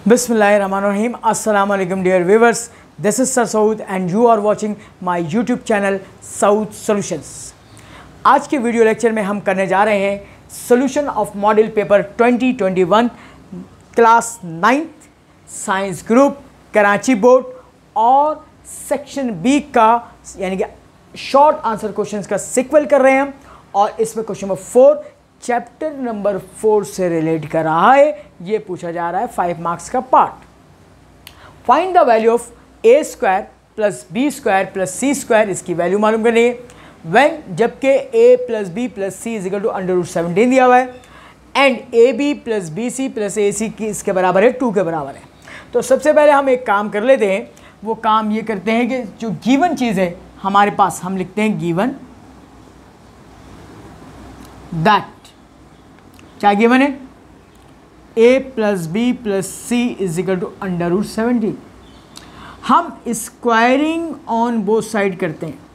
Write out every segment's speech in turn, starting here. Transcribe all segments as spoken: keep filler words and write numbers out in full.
Bismillahirrahmanirrahim. Assalamu alaikum dear viewers. This is Sir Saud and you are watching my YouTube channel Saud Solutions. आज के video lecture में हम करने जा रहे हैं solution of model paper twenty twenty one class ninth science group Karachi board और section B का यानी कि शॉर्ट आंसर क्वेश्चंस का सिक्वल कर रहे हैं हम और इसमें question number four chapter number four से रिलेट कर रहा है। ये पूछा जा रहा है फाइव मार्क्स का part. Find the value of A square plus B square plus C square, इसकी वैल्यू मालूम करनी है व्हेन जबकि A plus B plus C is equal to under root seventeen दिया हुआ है and A B plus B C plus A C की इसके बराबर है टू के बराबर है। तो सबसे पहले हम एक काम कर लेते हैं, वो काम ये करते हैं कि जो गिवन चीज़ है हमारे पास हम लिखते हैं गिवन दैट, क्या गिवन है a plus B plus C is equal to under root seventy. हम स्क्वायरिंग ऑन बोथ साइड करते हैं,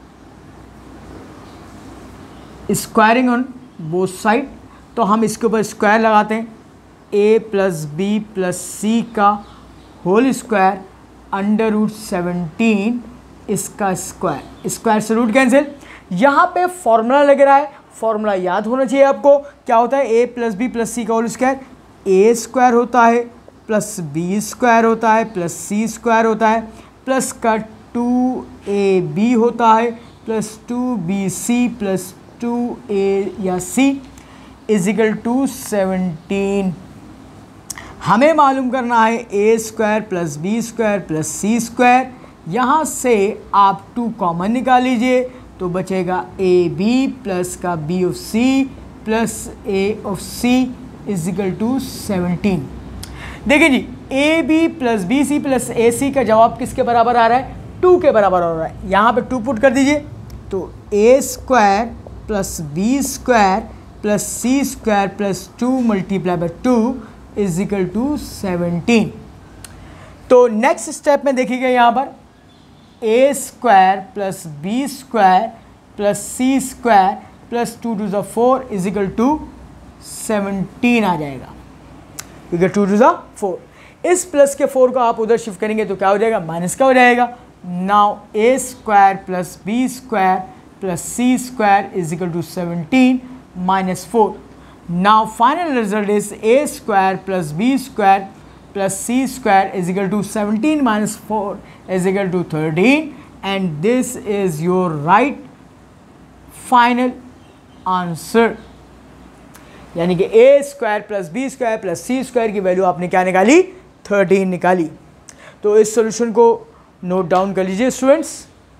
स्क्वायरिंग ऑन बोथ साइड, तो हम इसके ऊपर स्क्वायर लगाते हैं a plus B plus C का whole square under root seventeen इसका स्क्वायर, स्क्वायर से रूट कैंसिल। यहाँ पे फॉर्मूला लग रहा है, फॉर्मूला याद होना चाहिए आपको। क्या होता है a plus B plus C का होल स्क्वायर, ए स्क्वायर होता है प्लस बी स्क्वायर होता है प्लस सी स्क्वायर होता है प्लस का टू ए बी होता है plus two B C plus two A या C is equal to seventeen. हमें मालूम करना है A square plus B square plus C square. यहाँ से आप टू कॉमन निकाल लीजिए तो बचेगा ए बी प्लस का B of C plus A of C is equal to seventeen. देखिए जी, A B plus B C plus A C का जवाब किसके बराबर आ रहा है, टू के बराबर हो रहा है। यहाँ पे टू पुट कर दीजिए तो A square plus B square plus C square plus two multiply by two is equal to seventeen. तो नेक्स्ट स्टेप में देखिएगा यहाँ पर A square plus B square plus C square plus two two ज़ा four is equal to seventeen आ जाएगा, क्योंकि two two ज़ा फोर। इस प्लस के फोर को आप उधर शिफ्ट करेंगे तो क्या हो जाएगा, माइनस का हो जाएगा। Now A square plus B square plus C square is equal to seventeen minus four. Now final result is A square plus B square plus c square is equal to seventeen minus four is equal to thirteen and this is your right final answer। यानी कि a square plus b square plus c square की value आपने क्या निकाली, thirteen निकाली। तो इस solution को नोट डाउन कर लीजिए स्टूडेंट्स।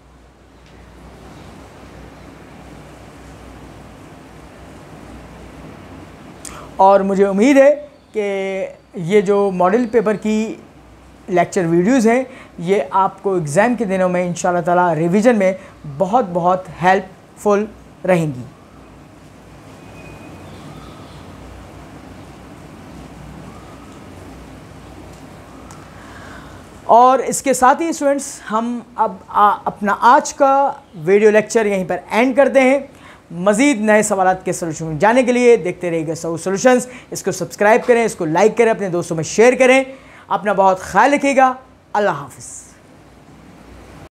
और मुझे उम्मीद है कि ये जो मॉडल पेपर की लेक्चर वीडियोज़ हैं ये आपको एग्ज़ाम के दिनों में इंशाल्लाह ताला रिवीजन में बहुत बहुत हेल्पफुल रहेंगी। और इसके साथ ही स्टूडेंट्स हम अब आ, अपना आज का वीडियो लेक्चर यहीं पर एंड करते हैं। मज़ीद नए सवालात के सलूशन जाने के लिए देखते रहिएगा साउद सॉल्यूशंस। इसको सब्सक्राइब करें, इसको लाइक करें, अपने दोस्तों में शेयर करें। अपना बहुत ख्याल रखिएगा। अल्लाह हाफ़िज़।